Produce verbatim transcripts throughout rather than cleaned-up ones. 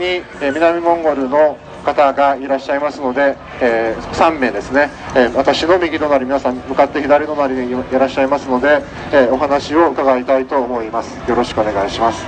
に、えー、南モンゴルの方がいらっしゃいますので、えー、さんめいですね、えー、私の右隣、皆さん向かって左隣にいらっしゃいますので、えー、お話を伺いたいと思います。よろしくお願いします。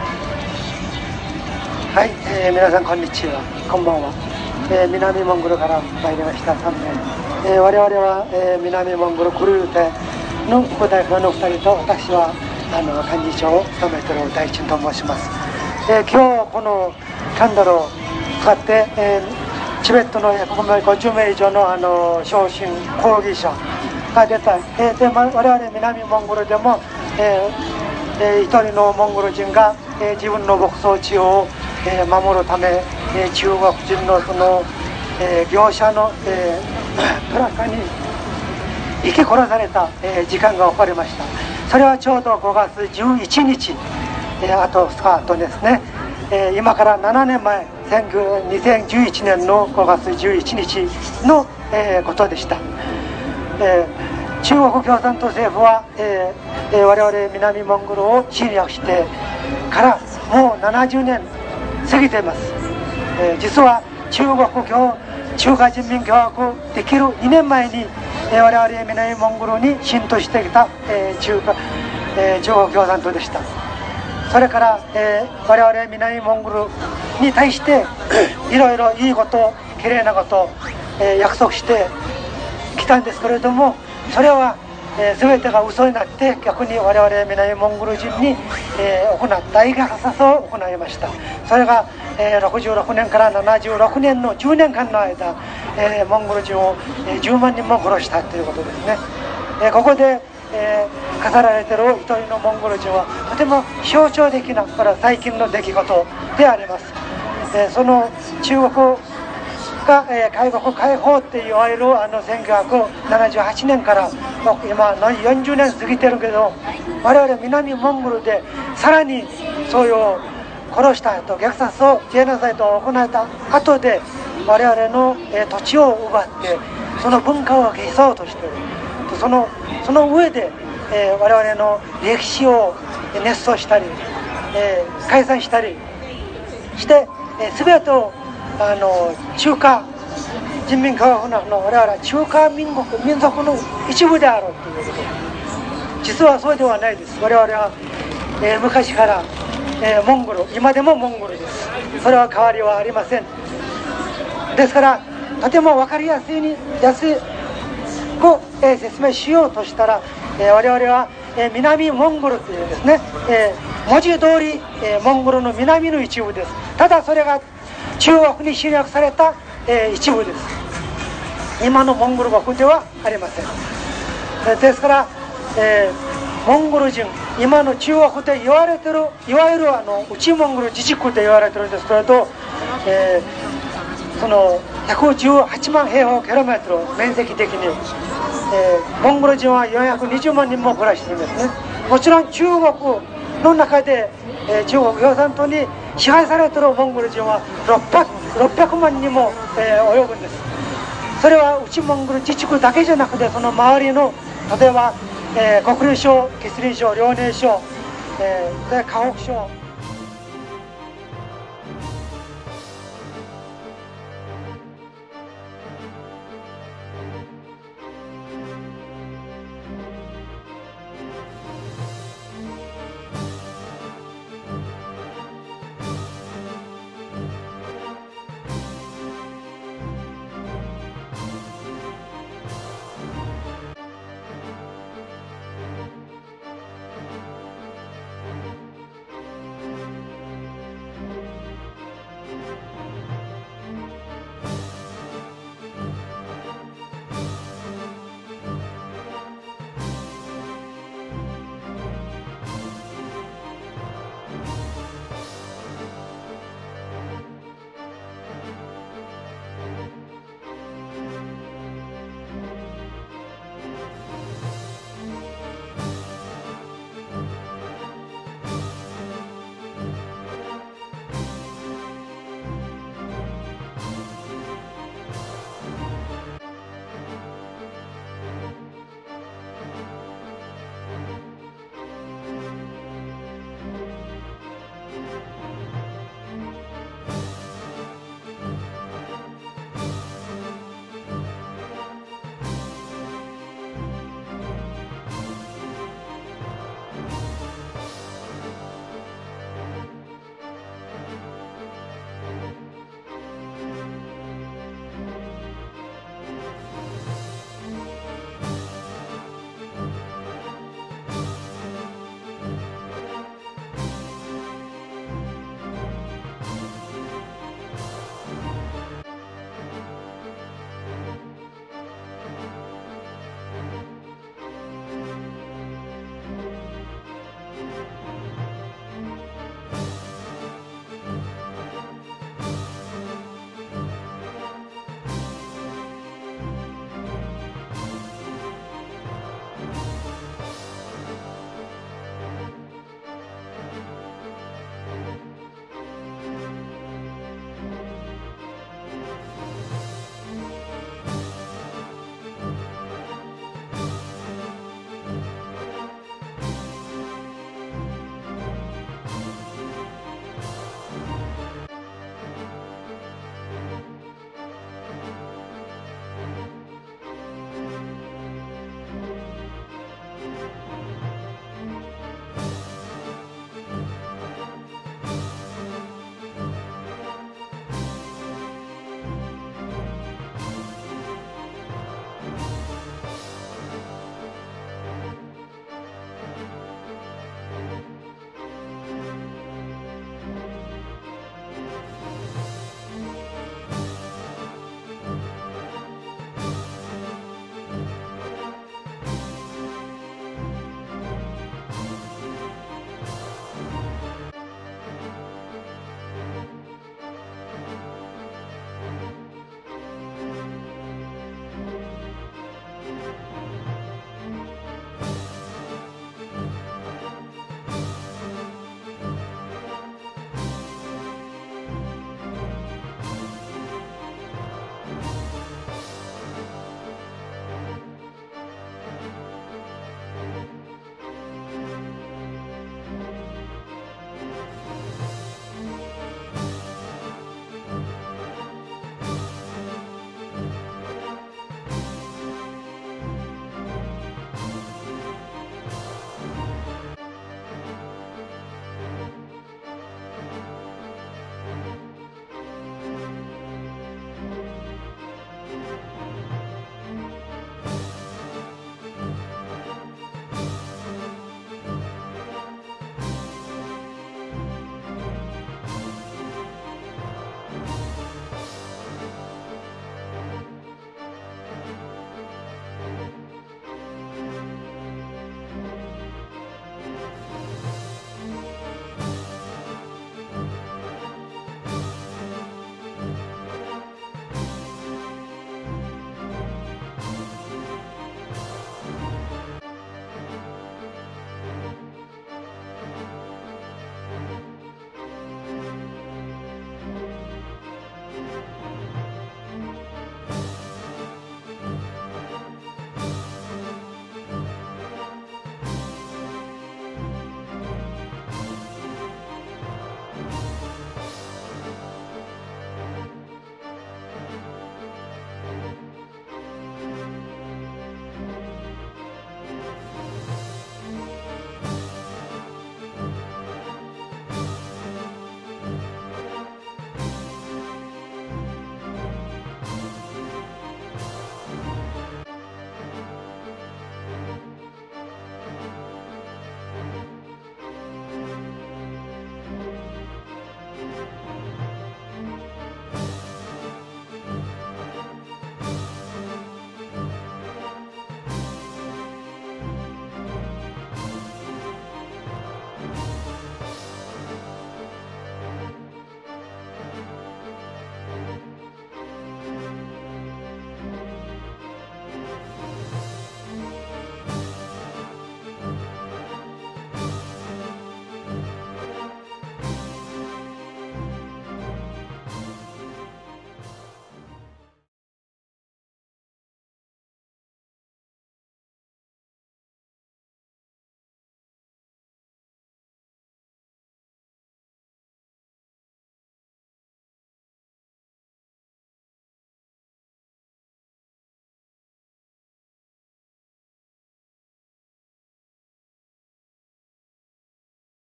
はい、えー、皆さんこんにちは、こんばんは。えー、南モンゴルから参りましたさんめい、えー、我々は、えー、南モンゴルクルーテの副代表のふたりと、私はあの幹事長を務めている大臣と申します。えー、今日このキャンドルを使って、えー、チベットのひゃくごじゅうめい以上のあの昇進抗議者が出た、えー、で我々南モンゴルでも、えーえー、一人のモンゴル人が、えー、自分の牧草地を、えー、守るため、えー、中国人のその、えー、業者の、えー、トラックに生き殺された、えー、時間が起こりました。それはちょうどごがつじゅういちにち、えー、あとふつかとですね、えー、今からななねんまえにせんじゅういちねんのごがつじゅういちにちの、えー、ことでした。えー、中国共産党政府は、えーえー、我々南モンゴルを侵略してからもうななじゅうねん過ぎています。えー、実は中国共中華人民共和国できるにねんまえに、えー、我々南モンゴルに浸透してきた、えー、中華、えー、中国共産党でした。それから、えー、我々南モンゴルに対していろいろいいこときれいなことを、えー、約束してきたんですけれども、それは、えー、全てが嘘になって逆に我々南モンゴル人に、えー、行った大虐殺を行いました。それが、えー、ろくじゅうろくねんからななじゅうろくねんのじゅうねんかんの間、えー、モンゴル人を、えー、じゅうまんにんも殺したということですね。えー、ここでえー、語られている一人のモンゴル人はとても象徴的なこれは最近の出来事であります。えー、その中国が、えー、開国解放っていわゆるあのせんきゅうひゃくななじゅうはちねんから今よんじゅうねん過ぎてるけど、我々南モンゴルでさらにそういう殺した後虐殺をジェノサイドを行った後で我々の、えー、土地を奪ってその文化を消そうとしている。そのその上で、えー、我々の歴史を熱奏したり、えー、解散したりして、えー、全てをあの中華人民共和国の我々は中華民国民族の一部であろうということ。実はそうではないです。我々は、えー、昔から、えー、モンゴル、今でもモンゴルです。それは変わりはありません。ですからとても分かりやすいに安いを、えー、説明しようとしたら、えー、我々は、えー、南モンゴルというですね、えー、文字通り、えー、モンゴルの南の一部です。ただそれが中国に侵略された、えー、一部です。今のモンゴル国ではありません。えー、ですから、えー、モンゴル人今の中国で言われてるいわゆるあの内モンゴル自治区で言われてるんですけれど、えー、そのひゃくじゅうはちまんへいほうキロメートル面積的に、えー、モンゴル人はよんひゃくにじゅうまんにんも暮らしているんですね。もちろん中国の中で、えー、中国共産党に支配されているモンゴル人はろっぴゃくまんにも、えー、及ぶんです。それは内モンゴル自治区だけじゃなくてその周りの例えば、えー、黒竜省、吉林省、遼寧省、えー、河北省